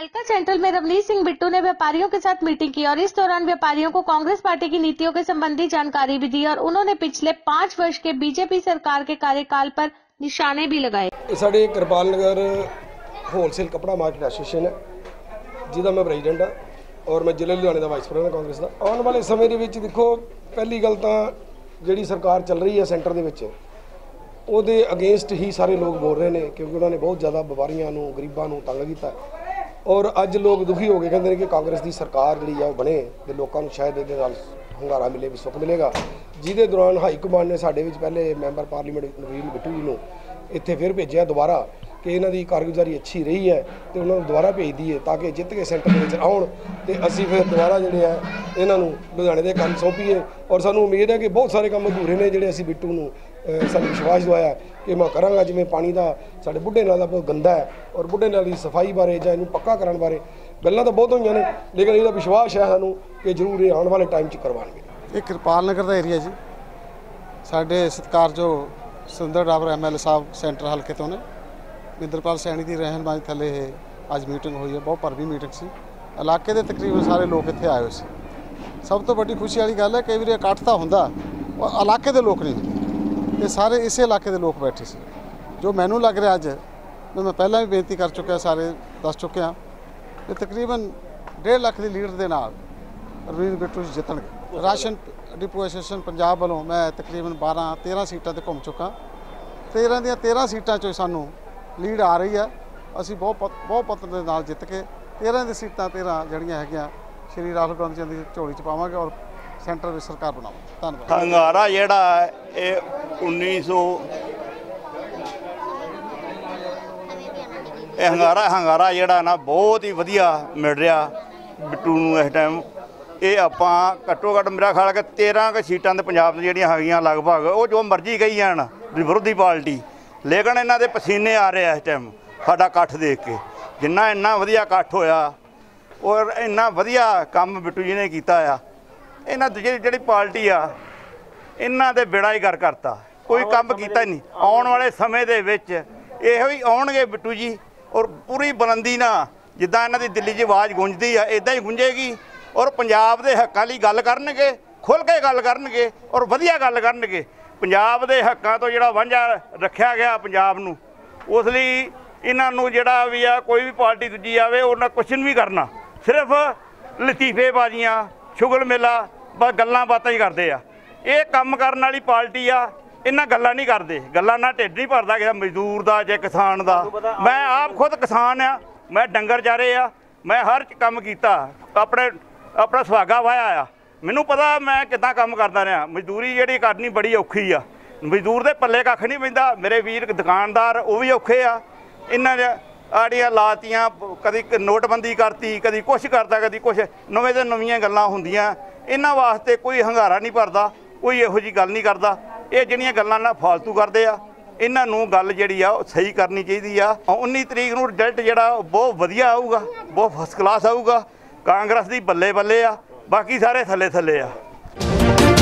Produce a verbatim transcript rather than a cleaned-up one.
हल्का सेंट्रल में रवनीत सिंह बिट्टू ने व्यापारियों के साथ मीटिंग की और इस दौरान व्यापारियों को कांग्रेस पार्टी की नीतियों के संबंधी जानकारी भी दी और उन्होंने पिछले पाँच वर्ष के बीजेपी सरकार के कार्यकाल पर निशाने भी लगाए। साडे कृपाल नगर होलसेल कपड़ा मार्केट एसोसीएशन है जिसका मैं प्रेजिडेंट हाँ और मैं जिले लुधियाने का वाइस प्रेजिडेंट कांग्रेस का। आने वाले समय के विच देखो पहली गल तो जिहड़ी सरकार चल रही है सेंटर के विच ਉਹਦੇ अगेंस्ट ही सारे लोग बोल रहे हैं क्योंकि उन्होंने बहुत ज़्यादा व्यापारियों को गरीबों को तंग किया और अज लोग दुखी हो गए कहते हैं कि कांग्रेस की सरकार जी है बने तो लोगों को शायद ये हंगारा मिले भी सुख मिलेगा। जिसके दौरान हाई कमांड ने साढ़े पहले मैंबर पार्लीमेंट नवीन बिट्टू जी को इत्थे फिर भेजा दोबारा कि इन्हों की कारगुजारी अच्छी रही है तो उन्होंने दोबारा भेज दी है ताकि जित के सेंटर में आउन तो असी फिर दोबारा जोड़े है इन्हों लुधियाने के काम सौंपीए और सूँ उम्मीद है कि बहुत सारे काम अधूरे ने जोड़े असी बिट्टू को सानू विश्वास दवाया कि मैं कराँगा। जिमें पानी का साढ़े बुढ़े नाल बहुत गंदा है और बुढ़े नाल की सफाई बारे या इनू पक्का कराने बारे गल्लां तो बहुत हुई ने लेकिन इसका विश्वास है सूँ कि जरूर ये आने वाले टाइम च करवाएंगे। ये कृपाल नगर का एरिया जी साढ़े सत्कार जो सुंदर डाबर एम एल ए साहब सेंटर हल्के तो ने मिंदरपाल सैनी की रहनमाई थले अज मीटिंग हुई है बहुत भरवी मीटिंग सी इलाके के तकरीबन सारे लोग इत्थे आए सी। सब तो बड़ी खुशी वाली गल है कई बार इकट्ठ तो होंदा और इलाके के लोग नहीं ये सारे इस इलाके के लोग बैठे से जो मैनू लग रहा अज मैं मैं पहला भी बेनती कर चुका सारे दस चुके हाँ कि तकरीबन डेढ़ लाख की लीड के नाल रवनीत बिट्टू जितणगे। राशन डिपो एसोसीएशन पंजाब वालों मैं तकरीबन बारह तेरह सीटां ते घूम चुका तेरह दियां तेरह सीटां चों सानू लीड आ रही है असी बहुत बहुत पत्र के नाल जित के तेरह दी सीटां तेरह जड़ियाँ है श्री राहुल गांधी जी की झोली च पावांगे और सेंटर में सरकार बनावांगे। धन्यवाद। हंगारा जिहड़ा ये उन्नीस सौ ये हंगारा हंगारा जिहड़ा ना बहुत ही वधिया मिल रहा बिट्टू नूं इस टाइम ये आपां घट्टो घट्ट मेरा ख्याल कि तेरह क सीटां ते पंजाब दी जिहड़ियां हैगियां लगभग वो जो मर्जी कही जाण विरोधी पार्टी लेकिन इन्हां दे पसीने आ रहे इस टाइम साडा इकट्ठ देख के जिन्ना इन्ना वधिया इकट्ठ होया और इन्ना वधिया काम बिट्टू जी ने कीता आ इन्हां दूजी जिहड़ी पार्टी आ इन्हां दे बेड़ा ही कर करता कोई काम कीता नहीं। आउण वाले समय दे विच इहो ही आउणगे बिट्टू जी और पूरी बुलंदी नाल जिद्दां इन्हां दी दिल्ली 'च आवाज़ गूंजदी आ इदां ही गूंजेगी और पंजाब दे हक्कां लई गल करनगे खुल के गल करनगे और वधिया गल करनगे। पंजाब दे हक्कां तो जिहड़ा वांझा रखिया गया पंजाब नूं उस लई इन्हां नूं जिहड़ा भी आ कोई भी पार्टी दूजी आवे उन्हां कुछ नहीं करना सिर्फ लतीफेबाजियां शुगल मेला बस गल्लां बातां ही करदे आ। ये काम करन वाली पार्टी आ इन्हां गल्लां नहीं करदे गल्लां ना ढिड नहीं भरदा किसी मजदूर दा जे किसान दा। मैं आप खुद किसान आ मैं डंगर चारे आ मैं हर काम कीता अपने अपना सुहागा वाया आ मैनू पता मैं कितना काम करता रहा। मजदूरी जी करनी बड़ी औखी आ मजदूर के पल्ले कख नहीं पैंदा मेरे वीर दुकानदार वो भी औखे आ इन्होंने आड़ियाँ लातियाँ कभी नोटबंदी करती कभी कुछ करता कभी कुछ नवे तो नवीं गल्लां हुंदियां इन्हां वास्ते कोई हंगारा नहीं भरदा कोई इहो जी गल नहीं करता। ये जिहड़ियां गल्लां ना फालतू करदे आ इन्हां नूं गल जिहड़ी आ सही करनी चाहिदी आ। उन्नीस तरीक नूं रिजल्ट जिहड़ा बहुत वधिया आऊगा बहुत फस्ट क्लास आऊगा कांग्रेस दी बल्ले बल्ले आ बाकी सारे थल्ले थल्ले आ।